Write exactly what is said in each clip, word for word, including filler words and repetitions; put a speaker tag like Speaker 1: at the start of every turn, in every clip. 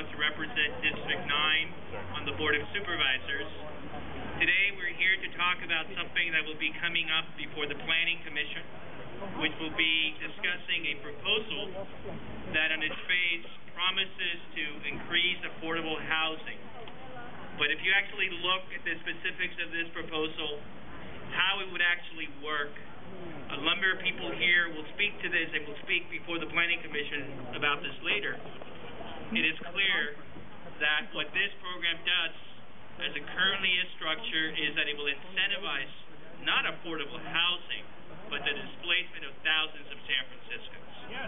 Speaker 1: proud to represent District nine on the Board of Supervisors. Today we're here to talk about something that will be coming up before the Planning Commission, which will be discussing a proposal that on its face promises to increase affordable housing. But if you actually look at the specifics of this proposal, how it would actually work, a number of people here will speak to this and will speak before the Planning Commission about this later. It is clear that what this program does, as it currently is structured, is that it will incentivize not affordable housing, but the displacement of thousands of San Franciscans. Yes.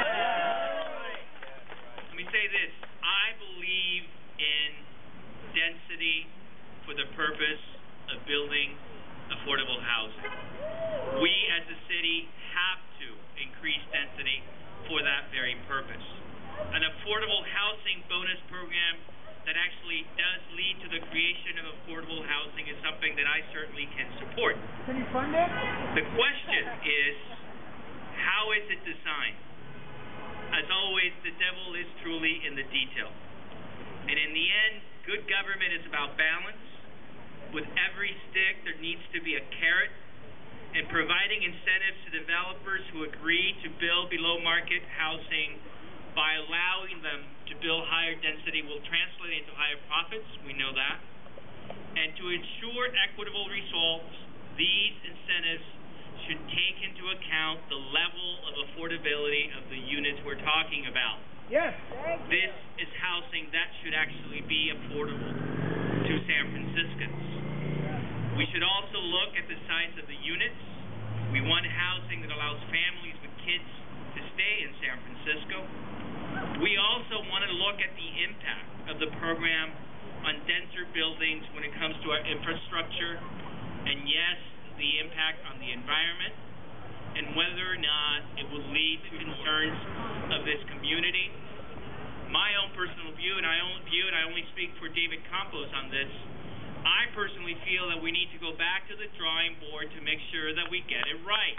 Speaker 1: Let me say this. I believe in density for the purpose of building affordable housing. We as a city have to increase density for that very purpose. An affordable housing bonus program that actually does lead to the creation of affordable housing is something that I certainly can support.
Speaker 2: Can you fund it?
Speaker 1: The question is, how is it designed? As always, the devil is truly in the detail. And in the end, good government is about balance. With every stick, there needs to be a carrot, and providing incentives to developers who agree to build below market housing by allowing them to build higher density will translate into higher profits. We know that. And to ensure equitable results, these incentives should take into account the level of affordability of the units we're talking about.
Speaker 2: Yes.
Speaker 1: This is housing that should actually be affordable to San Franciscans. We should also look at the size of the units. We want housing that allows families with kids to stay in San Francisco. We also want to look at the impact of the program on denser buildings when it comes to our infrastructure, and yes, the impact on the environment, and whether or not it will lead to concerns of this community. My own personal view, and I only view, and I only speak for David Campos on this, I personally feel that we need to go back to the drawing board to make sure that we get it right.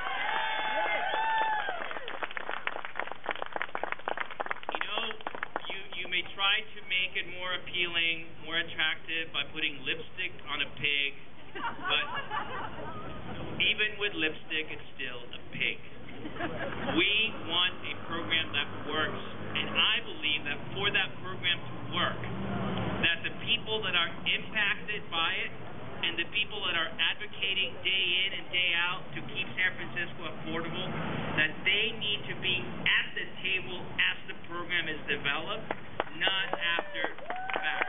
Speaker 1: You know, you, you may try to make it more appealing, more attractive by putting lipstick on a pig, but even with lipstick, it's still a pig. We want a program that works, and I believe that for that program to work, that the people that are impacted by it and the people that are advocating day in and day out to keep San Francisco affordable, that they need to be at the table as the program is developed, not after the fact.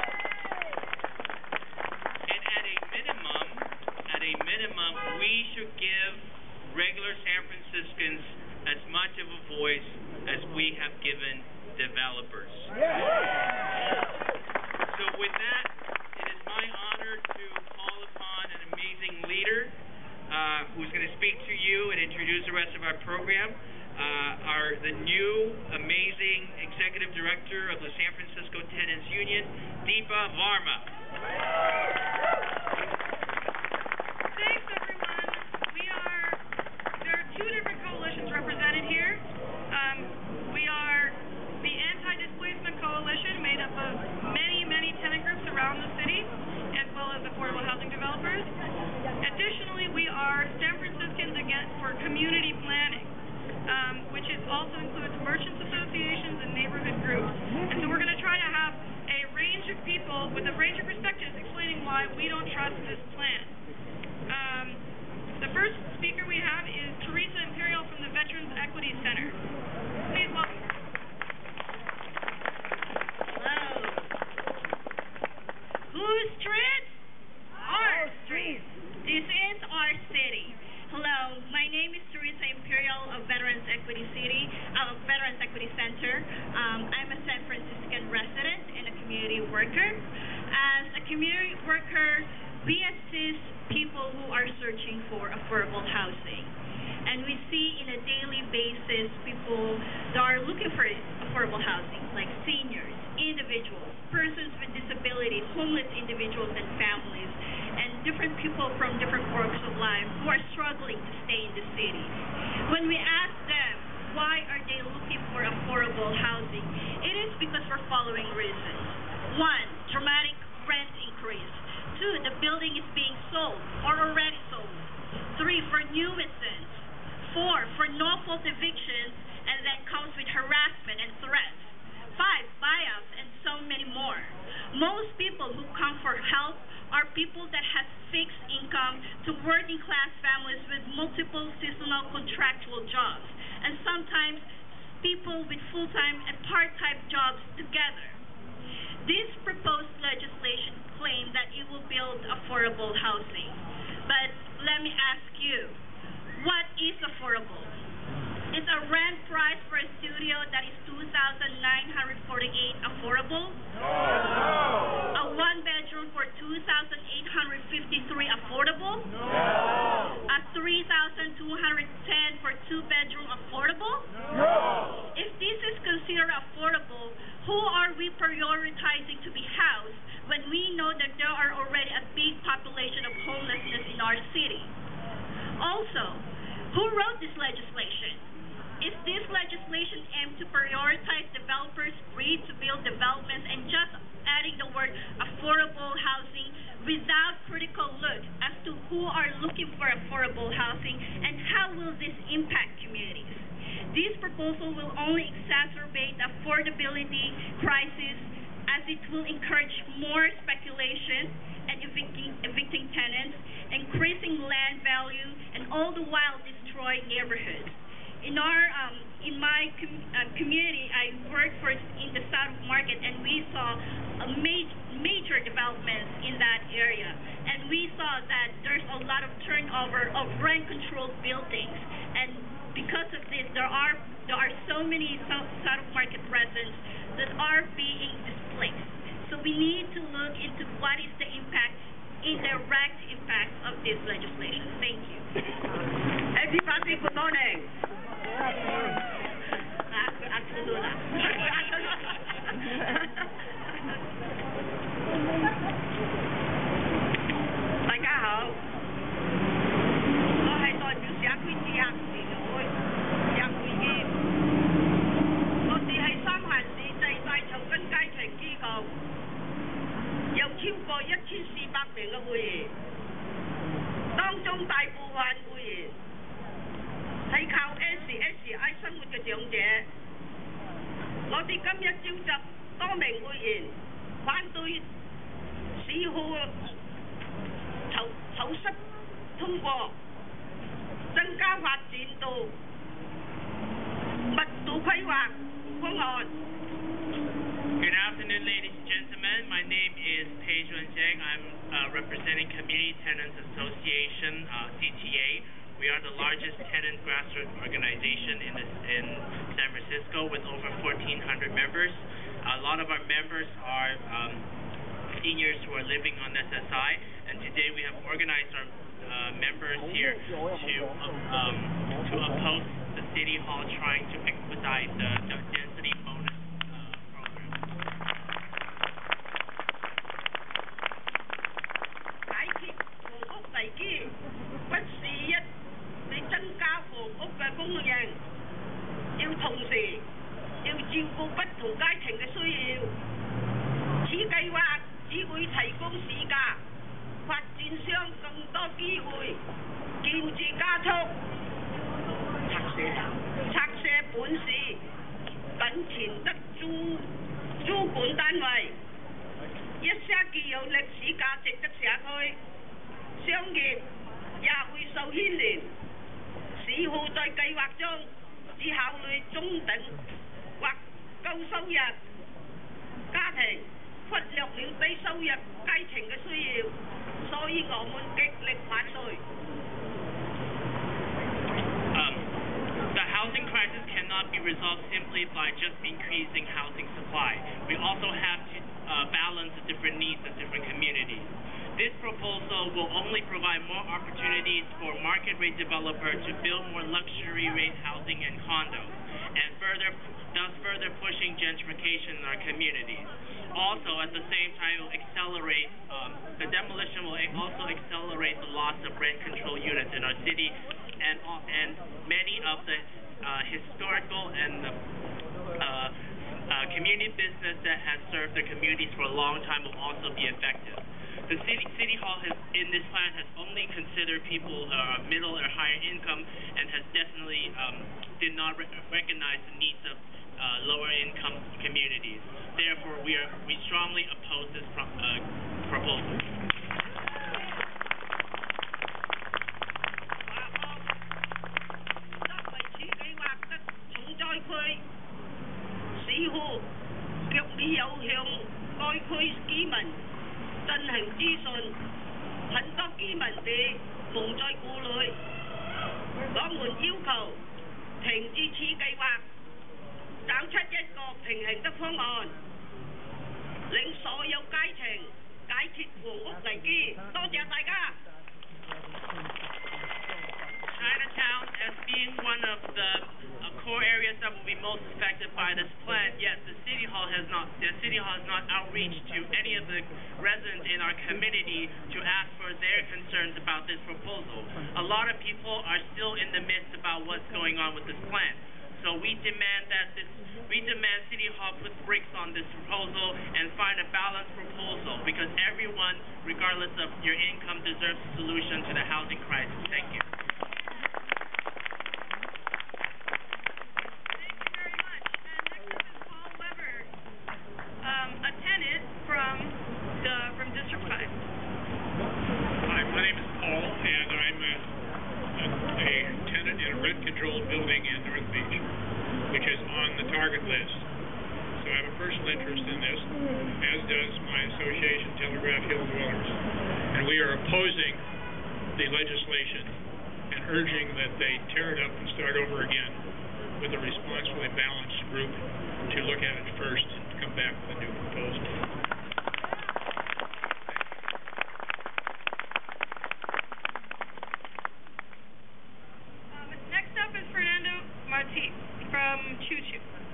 Speaker 1: And at a minimum, at a minimum, we should give regular San Franciscans as much of a voice as we have given developers. So with that, it is my honor to call upon an amazing leader uh, who's going to speak to you and introduce the rest of our program. Uh, our the new amazing executive director of the San Francisco Tenants Union, Deepa Varma.
Speaker 3: Thanks, everyone. We are there are two different coalitions represented here. Um, we are the Anti-Displacement Coalition, made up of many, many tenant groups around the city, as well as affordable housing developers. Additionally, we are San Franciscans Against for Community Planning, um, which is also includes merchants associations and neighborhood groups. And so we're going to try to have a range of people with a range of perspectives explaining why we don't trust this plan. Um, the first speaker we have is Teresa Imperial from the Veterans Equity Center. Please welcome her.
Speaker 4: Whose streets? Our streets. This is our city. Hello, my name is Teresa Imperial of Veterans Equity City, uh, Veterans Equity Center. Um, I'm a San Franciscan resident and a community worker. As a community worker, we assist people who are searching for affordable housing. And we see in a daily basis people that are looking for affordable housing, like seniors, individuals, persons with disabilities, homeless individuals and families, and different people from different walks of life who are struggling to stay in the city. When we ask them why are they looking for affordable housing, it is because we're unlawful evictions, and then comes with harassment and threats. Five, buyouts, and so many more. Most people who come for help are people that have fixed income to working class families with multiple seasonal contractual jobs, and sometimes people with full-time and part-time jobs together. This proposed legislation claims that it will build affordable housing. But let me ask you, what is affordable? Is a rent price for a studio that is two thousand nine hundred forty-eight affordable? No. A one-bedroom for two thousand eight hundred fifty-three affordable? No. A three thousand two hundred ten for two-bedroom affordable? No. If this is considered affordable, who are we prioritizing to be housed when we know that there are already a big population of homelessness in our city? Also, who wrote this legislation? Is this legislation aimed to prioritize developers free to build developments and just adding the word affordable housing without critical look as to who are looking for affordable housing and how will this impact communities? This proposal will only exacerbate the affordability crisis as it will encourage more speculation and evicting, evicting tenants, increasing land value, and all the while destroy neighborhoods. In our, um, in my com uh, community, I worked for in the South Market, and we saw a ma major developments in that area, and we saw that there's a lot of turnover of rent-controlled buildings, and because of this, there are there are so many South, South Market residents that are being displaced. So we need to look into what is the impact, indirect impact of this legislation. Thank you.
Speaker 2: Everybody, good morning. 大家好，我係代表社區自行善會社會議，我哋係三藩市最大草根階層機構，有超過一千四百名嘅會員，當中大部分會員係靠 S S I 生活嘅長者。我哋今日召集多名會員反對市府草草率通過增加發展度密度規劃方案。
Speaker 1: Good afternoon, ladies and gentlemen. My name is Pei Zhuanzheng. I'm uh, representing Community Tenants Association, uh, C T A. We are the largest tenant grassroots organization in, this, in San Francisco with over fourteen hundred members. A lot of our members are um, seniors who are living on S S I, and today we have organized our uh, members here to um, to oppose the City Hall trying to expedite the, the density bonus uh, program.
Speaker 2: 解決房屋危機不是一你增加房屋嘅供應，要同時要照顧不同階層嘅需要。此計劃只會提供市價，發展商更多機會，建設加速，拆卸拆卸本市僅存得租租管單位，一些具有歷史價值的社區，商業也會受牽連。市府在計劃中只考慮中等或高收入家庭，忽略了低收入階層嘅需要，所以我們極力反對。
Speaker 1: Um, the housing crisis cannot be resolved simply by just increasing housing supply. We also have to uh, balance the different needs of different communities. This proposal will only provide more opportunities for market rate developers to build more luxury rate housing and condos, and further, thus further pushing gentrification in our communities. Also, at the same time, it will accelerate, um, the demolition will also accelerate the loss of rent control units in our city, and, and many of the uh, historical and the uh, uh, community business that has served their communities for a long time will also be affected. The city city hall has, in this plan, has only considered people uh, middle or higher income, and has definitely um, did not re recognize the needs of uh, lower income communities. Therefore, we are we strongly oppose this pro uh, proposal.
Speaker 2: 市府極力有向該區居民進行諮詢，很多居民哋蒙在鼓裏。我們要求停止此計劃，找出一個平衡的方案，令所有階層解決房屋危機。多謝大家。
Speaker 1: Chinatown, as being one of the uh, core areas that will be most affected by this plan, yet the city hall has not the city hall has not outreach to any of the residents in our community to ask for their concerns about this proposal. A lot of people are still in the midst about what's going on with this plan. So we demand that this we demand City Hall put brakes on this proposal and find a balanced proposal, because everyone, regardless of your income, deserves a solution to the housing crisis. Thank you.
Speaker 5: Controlled building in North Beach, which is on the target list. So I have a personal interest in this, as does my association, Telegraph Hill Dwellers. And we are opposing the legislation and urging that they tear it up and start over again with a responsibly balanced group to look at it first and come back with a new proposal.
Speaker 3: From Choo-Choo.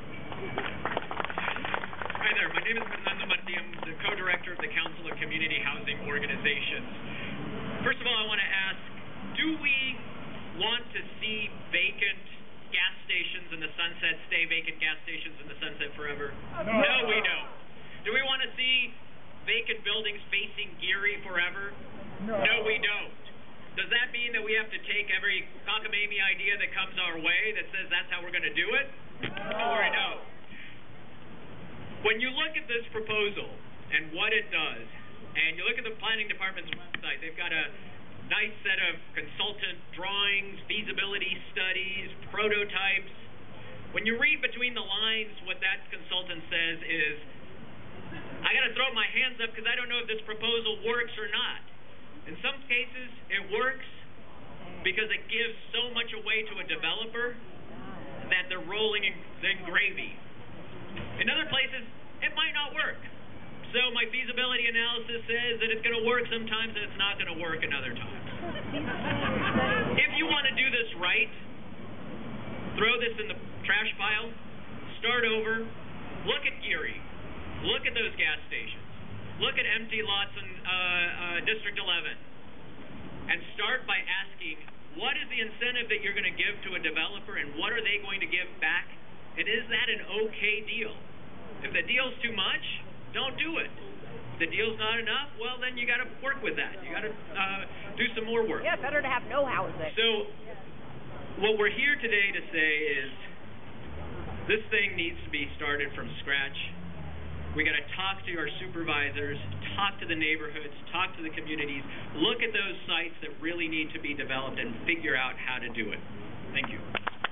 Speaker 6: Hi there, my name is Fernando Marti. I'm the co-director of the Council of Community Housing Organizations. First of all, I want to ask, do we want to see vacant gas stations in the sunset, stay vacant gas stations in the sunset forever? No, no we don't. Do we want to see vacant buildings facing Geary forever? No, no we don't. Does that mean that we have to take every cockamamie idea that comes our way that says that's how we're going to do it? No, we don't. When you look at this proposal and what it does, and you look at the planning department's website, they've got a nice set of consultant drawings, feasibility studies, prototypes. When you read between the lines, what that consultant says is, I got to throw my hands up because I don't know if this proposal works or not. In some cases, it works because it gives so much away to a developer that they're rolling in, in gravy. In other places, it might not work. So my feasibility analysis says that it's going to work sometimes and it's not going to work in other times. If you want to do this right, throw this in the trash pile, start over, look at Geary, look at those gas stations. Look at empty lots in uh, uh, District eleven and start by asking, what is the incentive that you're going to give to a developer and what are they going to give back? And is that an okay deal? If the deal's too much, don't do it. If the deal's not enough, well, then you got to work with that. You got to uh, do some more work.
Speaker 7: Yeah, better to have no housing.
Speaker 6: So what we're here today to say is this thing needs to be started from scratch. We got to talk to our supervisors, talk to the neighborhoods, talk to the communities, look at those sites that really need to be developed and figure out how to do it. Thank you.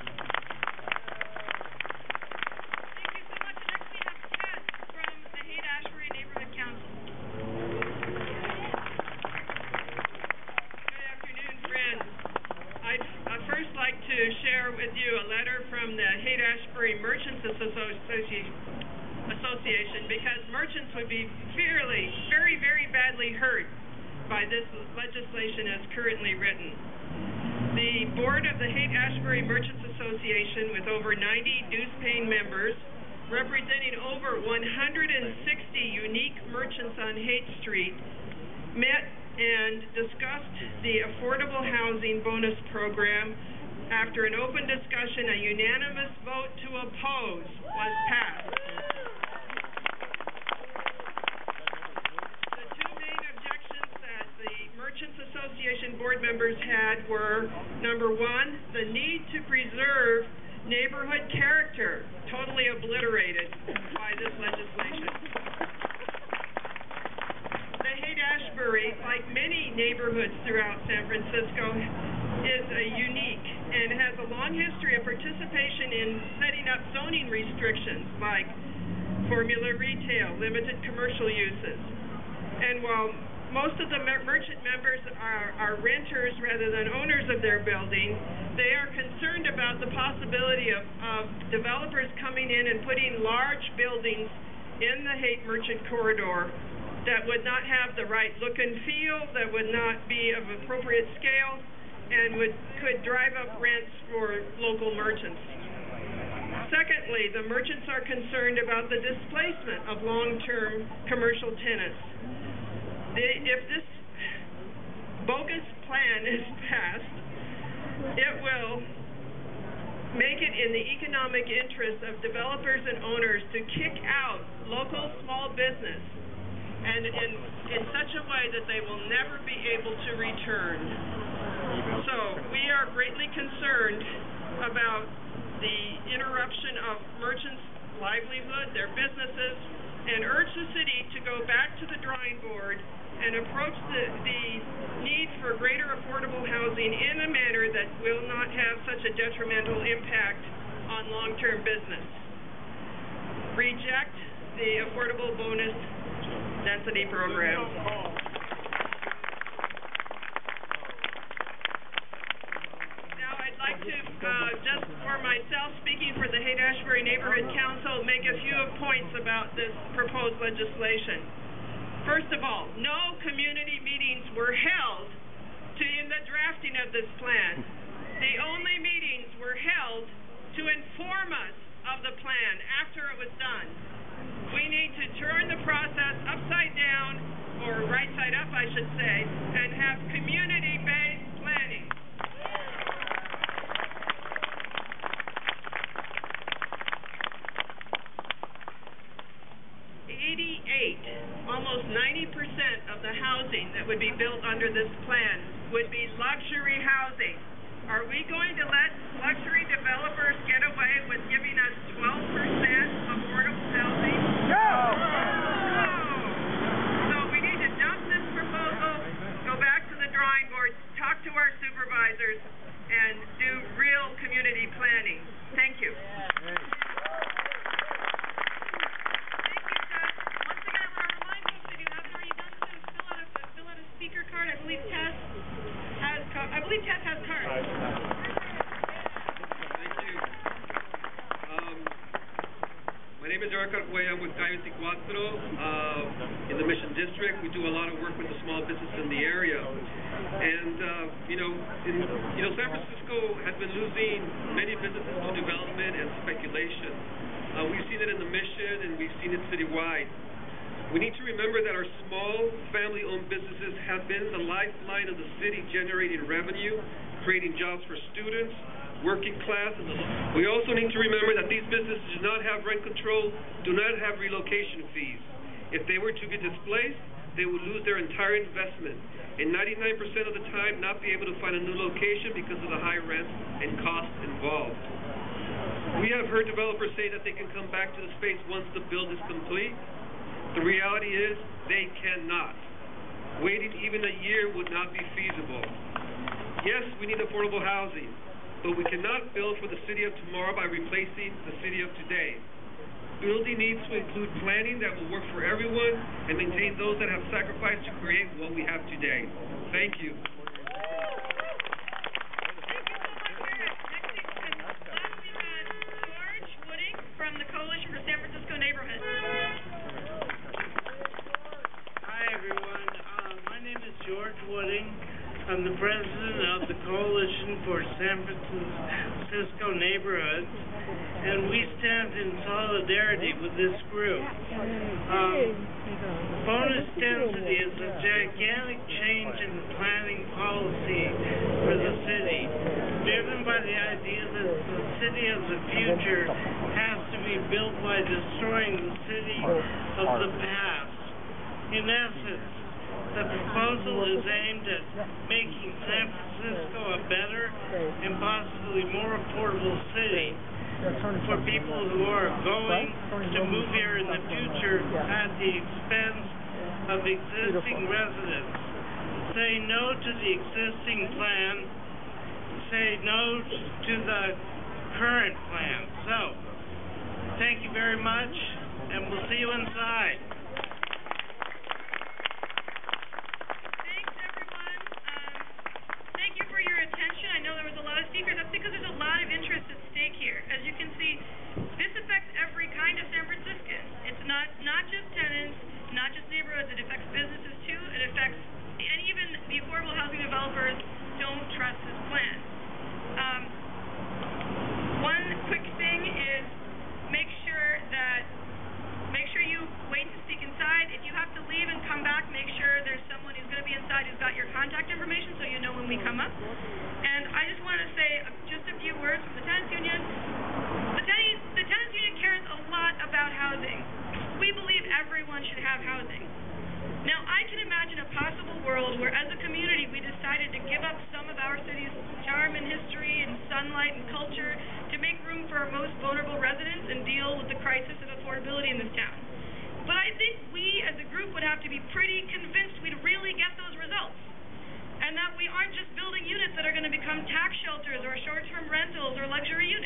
Speaker 3: Thank you so much. Next we have Tess from the Haight-Ashbury Neighborhood Council.
Speaker 8: Good afternoon, friends. I'd uh, first like to share with you a letter from the Haight-Ashbury Merchants Association. Association, because merchants would be fairly, very, very badly hurt by this legislation as currently written. The board of the Haight-Ashbury Merchants Association, with over ninety dues-paying members, representing over one hundred sixty unique merchants on Haight Street, met and discussed the affordable housing bonus program. After an open discussion, a unanimous vote to oppose was passed. The two main objections Merchants Association board members had were, number one, the need to preserve neighborhood character, totally obliterated by this legislation. The Haight-Ashbury, like many neighborhoods throughout San Francisco, is a unique and has a long history of participation in setting up zoning restrictions like formula retail, limited commercial uses. And while most of the mer- merchant members are, are renters rather than owners of their building, they are concerned about the possibility of, of developers coming in and putting large buildings in the Haight Merchant Corridor that would not have the right look and feel, that would not be of appropriate scale, and would could drive up rents for local merchants. Secondly, the merchants are concerned about the displacement of long-term commercial tenants. The, if this bogus plan is passed, it will make it in the economic interest of developers and owners to kick out local small business, and in, in such a way that they will never be able to return. So we are greatly concerned about the interruption of merchants' livelihood, their businesses, and urge the city to go back to the drawing board and approach the, the need for greater affordable housing in a manner that will not have such a detrimental impact on long-term business. Reject the affordable bonus density program. Now I'd like to, uh, just for myself, speaking for the Haight-Ashbury Neighborhood Council, make a few points about this proposed legislation. First of all, no community meetings were held to, in the drafting of this plan. The only meetings were held to inform us of the plan after it was done. We need to turn the process upside down, or right side up, I should say, and have community-based planning. eighty-eight, almost ninety percent of the housing that would be built under this plan would be luxury housing. Are we going to let luxury developers get away with giving us twelve percent affordable housing? No! No! So we need to dump this proposal, go back to the drawing board, talk to our supervisors, and do real community planning. Thank you.
Speaker 3: Card. I believe Tess has. Co- I believe Tess has cards.
Speaker 7: Thank you. Um, my name is Eric Arguello. I'm with Calle twenty-cuatro uh, in the Mission District. We do a lot of work with the small business in the area, and uh, you know, in, you know, San Francisco has been losing many businesses to development and speculation. Uh, we've seen it in the Mission, and we've seen it citywide. We need to remember that our small, family-owned businesses have been the lifeline of the city, generating revenue, creating jobs for students, working class, and the we also need to remember that these businesses do not have rent control, do not have relocation fees. If they were to get displaced, they would lose their entire investment, and ninety-nine percent of the time not be able to find a new location because of the high rents and costs involved. We have heard developers say that they can come back to the space once the build is complete. The reality is, they cannot. Waiting even a year would not be feasible. Yes, we need affordable housing, but we cannot build for the city of tomorrow by replacing the city of today. Building needs to include planning that will work for everyone and maintain those that have sacrificed to create what we have today. Thank you.
Speaker 3: George Wooding from the Coalition for San Francisco Neighborhoods.
Speaker 9: George Wooding. I'm the president of the Coalition for San Francisco Neighborhoods, and we stand in solidarity with this group. Um, bonus density is a gigantic change in the planning policy for the city, driven by the idea that the city of the future has to be built by destroying the city of the past. In essence, The proposal is aimed at making San Francisco a better and possibly more affordable city for people who are going to move here in the future at the expense of existing residents. Say no to the existing plan. Say no to the current plan. So, thank you very much, and we'll see you inside.
Speaker 3: Thanks, everyone. Um, thank you for your attention. I know there was a lot of speakers. That's because there's a lot of interest at stake here. As you can see, this affects every kind of San Franciscan. It's not, not just tenants, not just neighborhoods. It affects businesses, too. It affects, and even the affordable housing developers don't trust this plan. Um, one quick thing is make sure that, make sure you wait to speak inside. If you have to leave and come back, make sure there's someone who's going to be inside who's got your contact information so you know when we come up. And I just want to say just a few words from the Tenants Union. The Tenants, the Tenants Union cares a lot about housing. We believe everyone should have housing. Now, I can imagine a possible world where, as a community, we decided to give up some of our city's charm and history and sunlight and culture to make room for our most vulnerable residents and deal with the crisis of affordability in this town. But I think we, as a group, would have to be pretty convinced we'd really get those results, and that we aren't just building units that are going to become tax shelters or short-term rentals or luxury units.